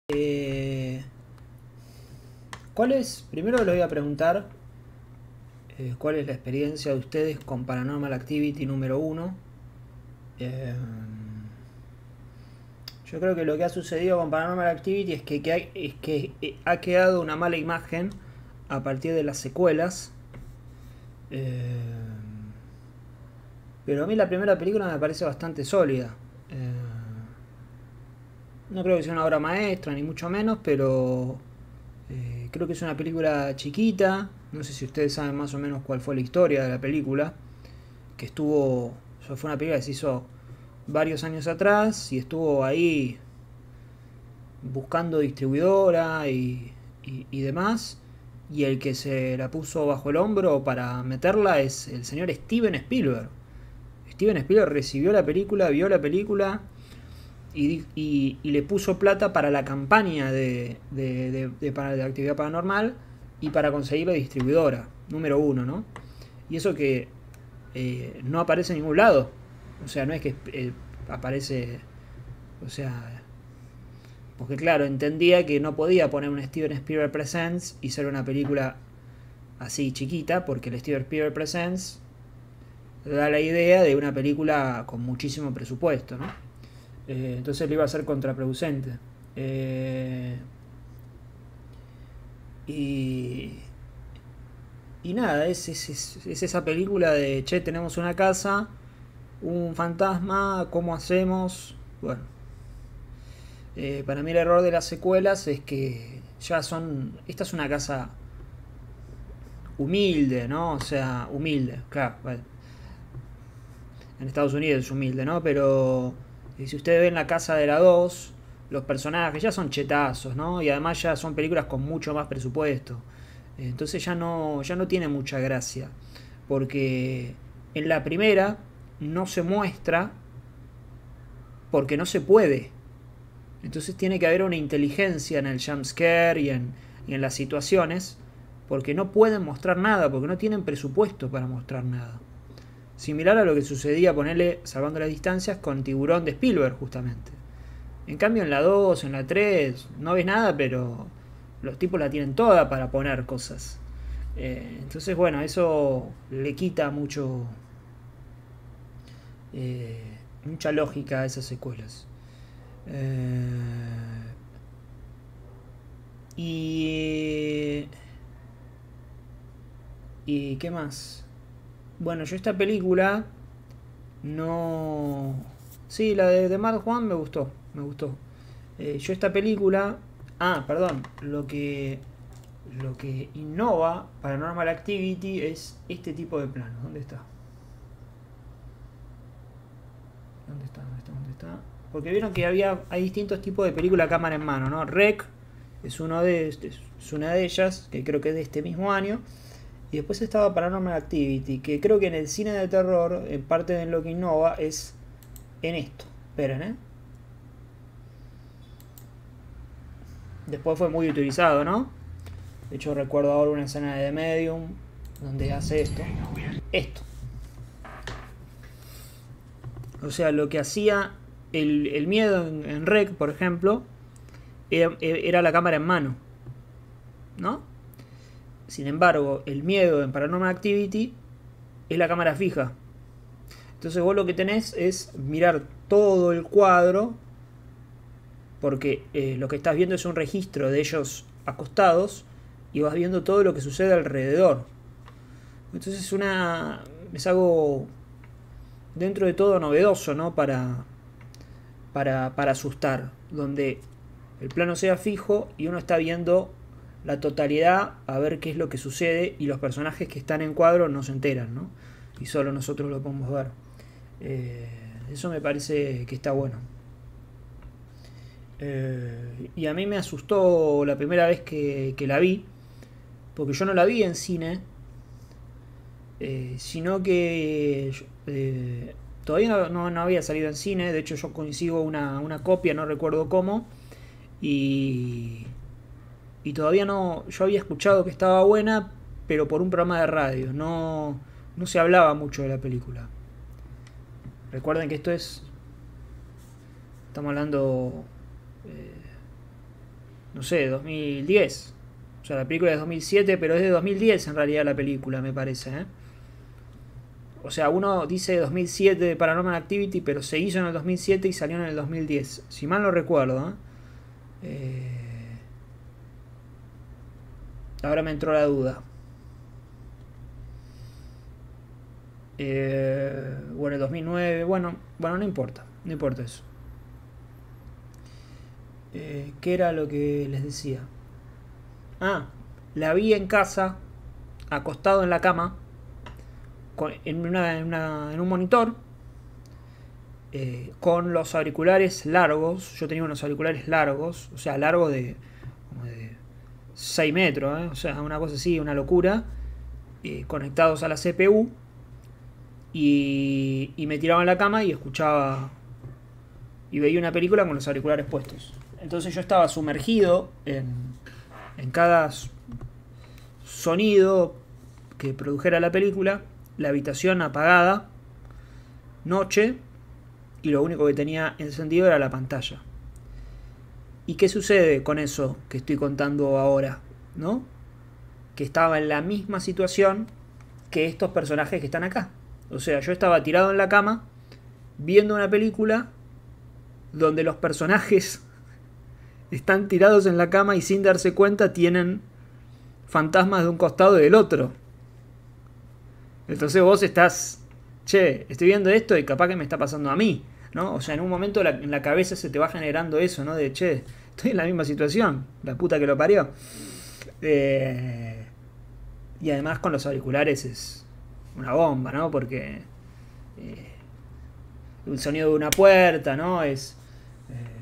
Primero les voy a preguntar cuál es la experiencia de ustedes con Paranormal Activity número 1. Yo creo que lo que ha sucedido con Paranormal Activity es que ha quedado una mala imagen a partir de las secuelas. Pero a mí la primera película me parece bastante sólida. No creo que sea una obra maestra, ni mucho menos, pero creo que es una película chiquita. No sé si ustedes saben más o menos cuál fue la historia de la película. Que estuvo. O sea, fue una película que se hizo varios años atrás y estuvo ahí buscando distribuidora y demás. Y el que se la puso bajo el hombro para meterla es el señor Steven Spielberg. Steven Spielberg recibió la película, vio la película y le puso plata para la campaña de actividad paranormal y para conseguir la distribuidora número 1, ¿no? Y eso que no aparece en ningún lado. O sea, no es que aparece. O sea. Porque claro, entendía que no podía poner un Steven Spielberg Presents y ser una película así chiquita, porque el Steven Spielberg Presents da la idea de una película con muchísimo presupuesto, ¿no? Entonces le iba a ser contraproducente. Y, y nada, es esa película de, che, tenemos una casa, un fantasma, ¿cómo hacemos? Bueno, para mí el error de las secuelas es que ya son. Esta es una casa humilde, ¿no? O sea, humilde, claro. Bueno, en Estados Unidos es humilde, ¿no? Pero si ustedes ven la casa de la 2, los personajes ya son chetazos, ¿no? Y además ya son películas con mucho más presupuesto. Entonces ya no tiene mucha gracia. Porque en la primera no se muestra porque no se puede. Entonces tiene que haber una inteligencia en el jumpscare y en las situaciones, porque no pueden mostrar nada, porque no tienen presupuesto para mostrar nada. Similar a lo que sucedía, ponerle, salvando las distancias, con Tiburón de Spielberg, justamente. En cambio, en la 2, en la 3, no ves nada, pero los tipos la tienen toda para poner cosas. Entonces, bueno, eso le quita mucha lógica a esas secuelas. Y. ¿Y qué más? Bueno, yo esta película no. Sí, la de Mad Juan me gustó. Me gustó. Yo esta película. Ah, perdón. Lo que innova Paranormal Activity es este tipo de planos. ¿Dónde está? ¿Dónde está? ¿Dónde está? ¿Dónde está? Porque vieron que hay distintos tipos de película cámara en mano, ¿no? Rec es una de ellas, que creo que es de este mismo año. Y después estaba Paranormal Activity, que creo que en el cine de terror, en parte de lo que innova, es en esto. Esperen, ¿eh? Después fue muy utilizado, ¿no? De hecho recuerdo ahora una escena de The Medium donde hace esto. Esto. O sea, lo que hacía el miedo en Rec, por ejemplo, era la cámara en mano, ¿no? Sin embargo, el miedo en Paranormal Activity es la cámara fija. Entonces vos lo que tenés es mirar todo el cuadro, porque lo que estás viendo es un registro de ellos acostados y vas viendo todo lo que sucede alrededor. Entonces es algo dentro de todo novedoso, ¿no? Para asustar, donde el plano sea fijo y uno está viendo la totalidad a ver qué es lo que sucede y los personajes que están en cuadro no se enteran, ¿no? Y solo nosotros lo podemos ver. Eso me parece que está bueno. Y a mí me asustó la primera vez que la vi, porque yo no la vi en cine, sino que todavía no había salido en cine. De hecho yo consigo una copia, no recuerdo cómo, y todavía no. Yo había escuchado que estaba buena, pero por un programa de radio. No se hablaba mucho de la película. Recuerden que esto es. Estamos hablando. no sé, 2010. O sea, la película es de 2007, pero es de 2010 en realidad la película, me parece, ¿eh? O sea, uno dice 2007 de Paranormal Activity, pero se hizo en el 2007 y salió en el 2010. Si mal no recuerdo, ¿eh? Ahora me entró la duda. Bueno, el 2009, bueno, no importa, no importa eso. ¿Qué era lo que les decía? Ah, la vi en casa, acostado en la cama, en un monitor, con los auriculares largos. Yo tenía unos auriculares largos, o sea, largos como de 6 metros, o sea, una cosa así, una locura, conectados a la CPU, y me tiraba en la cama y escuchaba y veía una película con los auriculares puestos. Entonces yo estaba sumergido en cada sonido que produjera la película, la habitación apagada, noche, y lo único que tenía encendido era la pantalla. ¿Y qué sucede con eso que estoy contando ahora? ¿No? Que estaba en la misma situación que estos personajes que están acá. O sea, yo estaba tirado en la cama viendo una película donde los personajes están tirados en la cama y sin darse cuenta tienen fantasmas de un costado y del otro. Entonces vos estás, che, estoy viendo esto y capaz que me está pasando a mí, ¿no? O sea, en un momento en la cabeza se te va generando eso, ¿no? De, che, estoy en la misma situación, la puta que lo parió. Y además con los auriculares es una bomba, ¿no? Porque el sonido de una puerta, ¿no? Es